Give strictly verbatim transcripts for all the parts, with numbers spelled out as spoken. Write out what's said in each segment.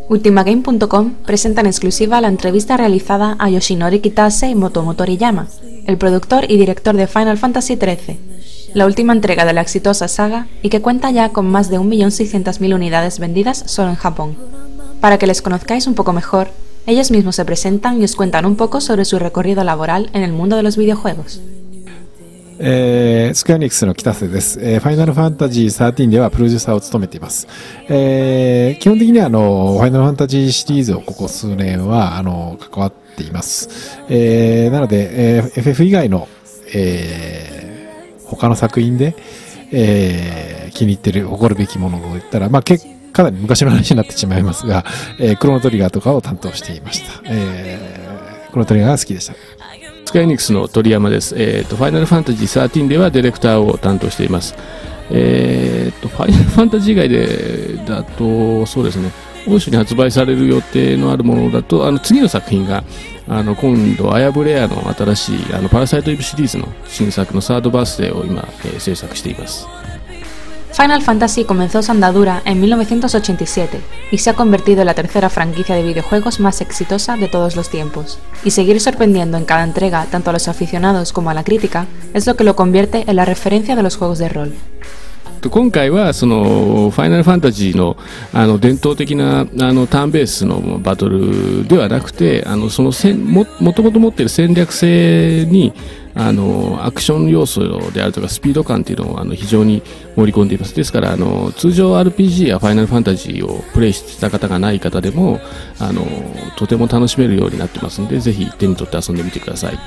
Ultimagame punto com presenta en exclusiva la entrevista realizada a Yoshinori Kitase y Motomo Toriyama, el productor y director de Final Fantasy trece, la última entrega de la exitosa saga y que cuenta ya con más de un millón seiscientas mil unidades vendidas solo en Japón. Para que les conozcáis un poco mejor, ellos mismos se presentan y os cuentan un poco sobre su recorrido laboral en el mundo de los videojuegos. えー、スクエアニックスの北瀬です、えー、ファイナルファンタジーじゅうさんではプロデューサーを務めています、えー、基本的にはあのファイナルファンタジーシリーズをここ数年はあの関わっています、えー、なので、えー、エフエフ 以外の、えー、他の作品で、えー、気に入ってる誇るべきものを言ったら、まあ、結かなり昔の話になってしまいますが、えー、クロノトリガーとかを担当していました、えー、クロノトリガーが好きでした。 スクエアエニックスの鳥山です。えーと、ファイナルファンタジーじゅうさんではディレクターを担当しています。えーと、ファイナルファンタジー以外でだと、そうですね、欧州に発売される予定のあるものだと、あの次の作品が、あの今度、アヤブレアの新しいあのパラサイトイブシリーズの新作のサードバースデーを今、えー、制作しています。 Final Fantasy comenzó su andadura en mil novecientos ochenta y siete y se ha convertido en la tercera franquicia de videojuegos más exitosa de todos los tiempos. Y seguir sorprendiendo en cada entrega tanto a los aficionados como a la crítica es lo que lo convierte en la referencia de los juegos de rol. 今回はそのファイナルファンタジーのあの伝統的なあのターンベースのバトルではなくて、あのそのせん も, もともと持っている戦略性にあのアクション要素であるとかスピード感というのをあの非常に盛り込んでいます。ですからあの通常 アールピージー やファイナルファンタジーをプレイした方がない方でもあのとても楽しめるようになってますので、ぜひ手に取って遊んでみてください。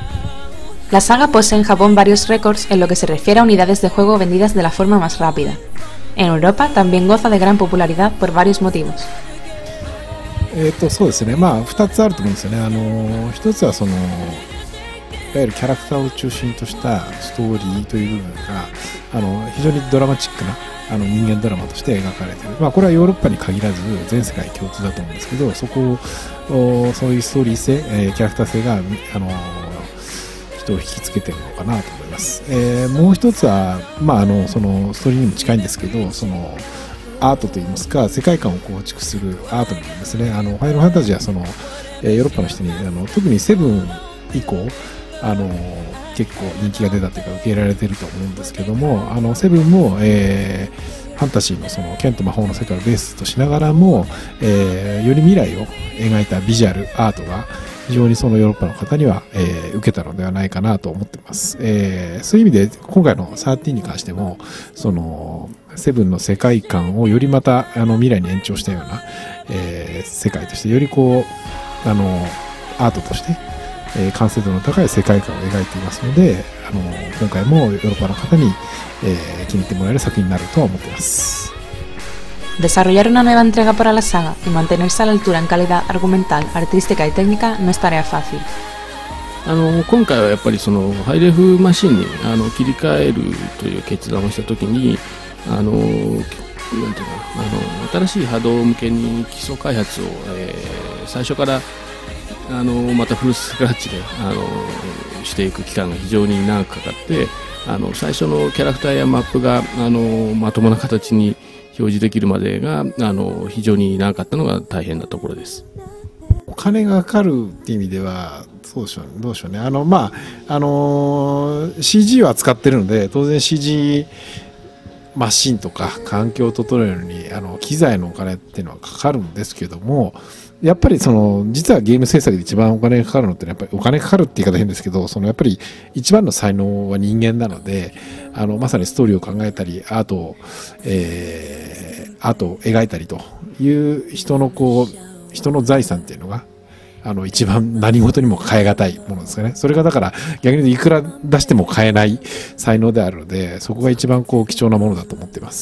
La saga posee en Japón varios récords en lo que se refiere a unidades de juego vendidas de la forma más rápida. En Europa también goza de gran popularidad por varios motivos. えっとそうですね、まあふたつあると思うんですよね。あの一つはそのいわゆるキャラクターを中心としたストーリーという部分があの非常にドラマチックなあの人間ドラマとして描かれている、まあ、これはヨーロッパに限らず全世界共通だと思うんですけど、そこをそういうストーリー性、えー、キャラクター性があの人を引きつけてるのかなと思います。えー、もう一つは、まあ、あのそのストーリーにも近いんですけど、そのアートといいますか世界観を構築するアートなんですね。あのファイナルファンタジーはその、えー、ヨーロッパの人にあの特にセブン以降あの結構人気が出たというか受け入れられていると思うんですけども、あのセブンも、えー、ファンタジーのその剣と魔法の世界をベースとしながらも、えー、より未来を描いたビジュアルアートが非常にそのヨーロッパの方には、えー、受けたのではないかなと思っています。えー、そういう意味で今回のじゅうさんに関してもそのセブンの世界観をよりまたあの未来に延長したような、えー、世界としてよりこうあのアートとして、えー、完成度の高い世界観を描いていますので、あの今回もヨーロッパの方に、えー、気に入ってもらえる作品になるとは思っています。 Desarrollar una nueva entrega para la saga y mantenerse a la altura en calidad argumental, artística y técnica no es tarea fácil. あの今回はやっぱりそのハイレフマシンにあの切り替えるという決断をしたときに、あのなんていうかあの新しい波動向けに基礎開発を、えー、最初からあのまたフルスクラッチであのしていく期間が非常に長くかかって、あの最初のキャラクターやマップがあのまともな形に表示できるまでがあの非常に長かったのが大変なところです。 お金がかかるっていう意味ではそうでしょう、どうでしょうね。あのまああの シージー は使ってるので当然 シージー マシンとか環境を整えるのにあの機材のお金っていうのはかかるんですけども、やっぱりその実はゲーム制作で一番お金がかかるのってやっぱりお金かかるって言い方変ですけど、そのやっぱり一番の才能は人間なので、あのまさにストーリーを考えたりアートを、えー、アートを描いたりという人のこう人の財産っていうのがあの一番何事にも変え難いものですかね。それがだから逆にいくら出しても買えない才能であるので、そこが一番こう貴重なものだと思っています。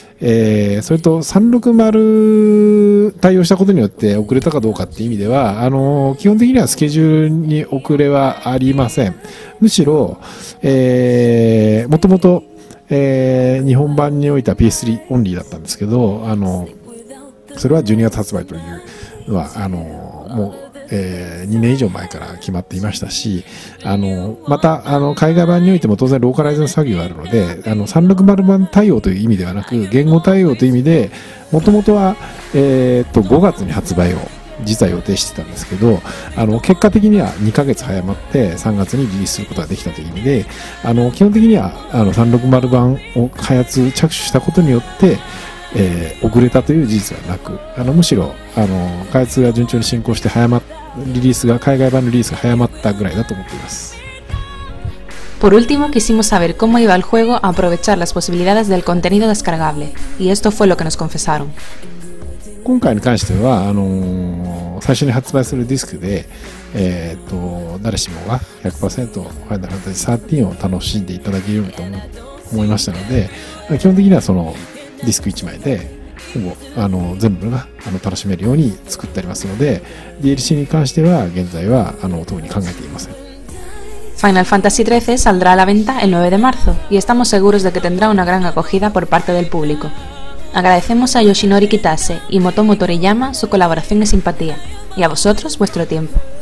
えー、それとさんびゃくろくじゅう対応したことによって遅れたかどうかっていう意味ではあの基本的にはスケジュールに遅れはありません。むしろ、えー、もともと、えー、日本版においては ピーエススリー オンリーだったんですけど、あのそれはじゅうにがつ発売というのはあのもうえー、にねん以上前から決まっていましたし、あのまたあの海外版においても当然ローカライズの作業があるので、あのさんびゃく版対応という意味ではなく言語対応という意味でもともとは、えー、とごがつに発売を実は予定してたんですけど、あの結果的にはにかげつ早まってさんがつにリリースすることができたという意味で、あの基本的にはあのさんびゃく版を開発着手したことによってえー、遅れたという事実はなく、あのむしろあの開発が順調に進行して早まリリースが海外版のリリースが早まったぐらいだと思っています。 Por último, quisimos saber cómo iba el juego a aprovechar las posibilidades del contenido descargable, y esto fue lo que nos confesaron. 今回に関してはあのー、最初に発売するディスクで、えー、と誰しもが ひゃくパーセント ファイナルファンタジーサーティーンを楽しんでいただけるようにと思いましたので、基本的にはそのディスクいちまいでほぼあの全部があの楽しめるように作ってありますので、 ディーエルシー に関しては現在はあの特に考えていません。 Final Fantasy trece saldrá a la venta el nueve de marzo y estamos seguros de que tendrá una gran acogida por parte del público. Agradecemos a Yoshinori Kitase y Motomo Toriyama su colaboración y simpatía, y a vosotros vuestro tiempo.